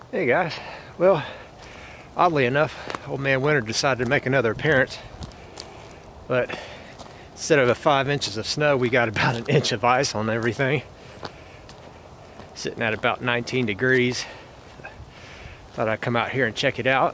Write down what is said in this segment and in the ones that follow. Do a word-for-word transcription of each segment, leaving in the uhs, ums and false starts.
Hey guys, well, oddly enough, old man Winter decided to make another appearance, but instead of a five inches of snow, we got about an inch of ice on everything, sitting at about nineteen degrees. Thought I'd come out here and check it out.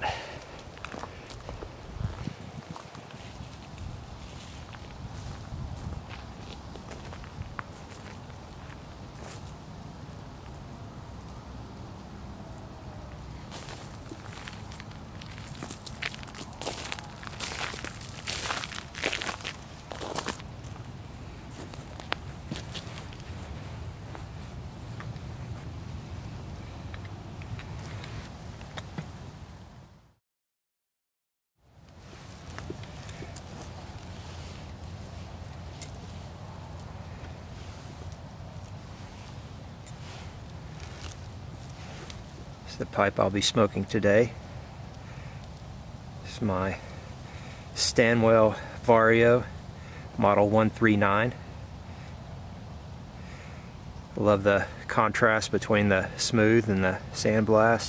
The pipe I'll be smoking today. This is my Stanwell Vario model one three nine. I love the contrast between the smooth and the sandblast.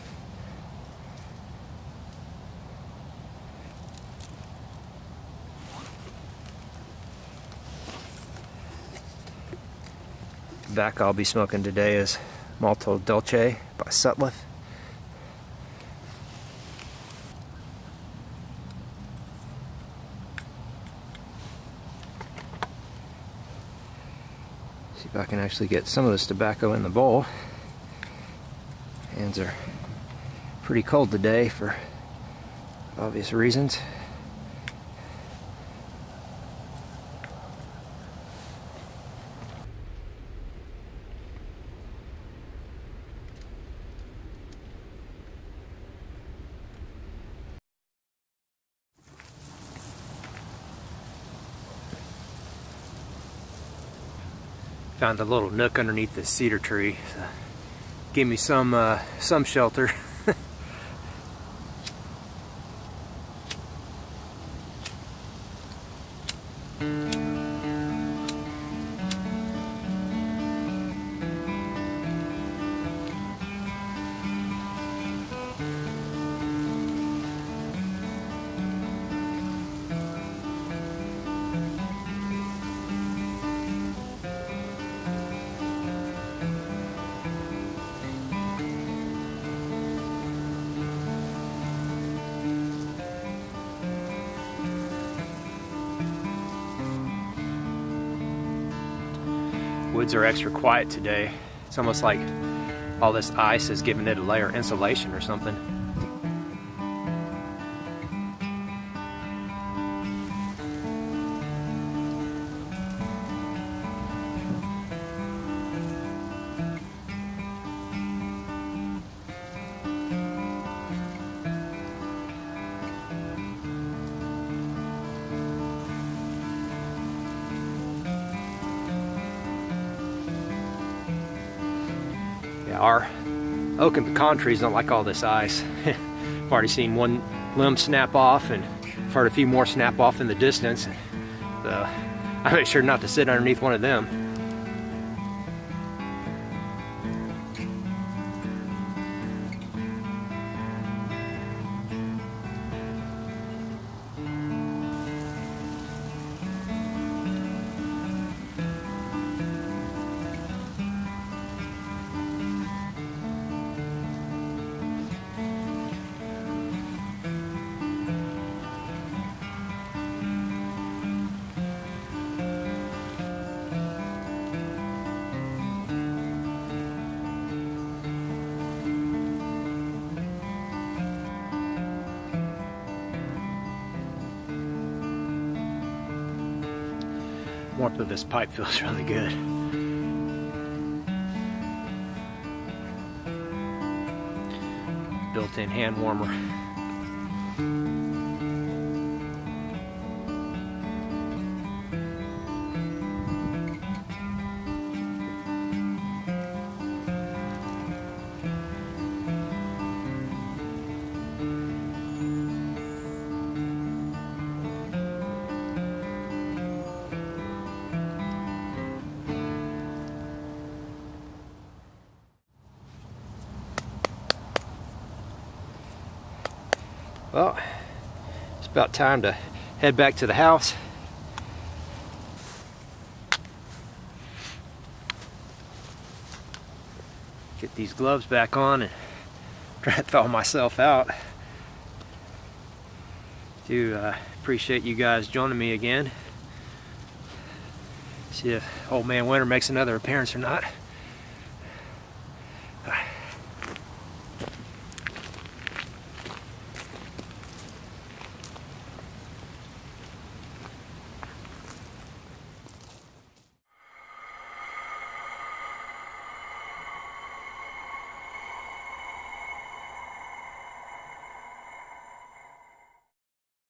The back I'll be smoking today is Molto Dolce by Sutliff. See if I can actually get some of this tobacco in the bowl. Hands are pretty cold today for obvious reasons. Found a little nook underneath this cedar tree. So give me some uh, some shelter. Woods are extra quiet today. It's almost like all this ice is giving it a layer of insulation or something. Our oak and pecan trees don't like all this ice. I've already seen one limb snap off, and I've heard a few more snap off in the distance. So I make sure not to sit underneath one of them. Warmth of this pipe feels really good. Built-in hand warmer. Well, it's about time to head back to the house. Get these gloves back on and try to thaw myself out. Do uh, appreciate you guys joining me again. See if Old Man Winter makes another appearance or not.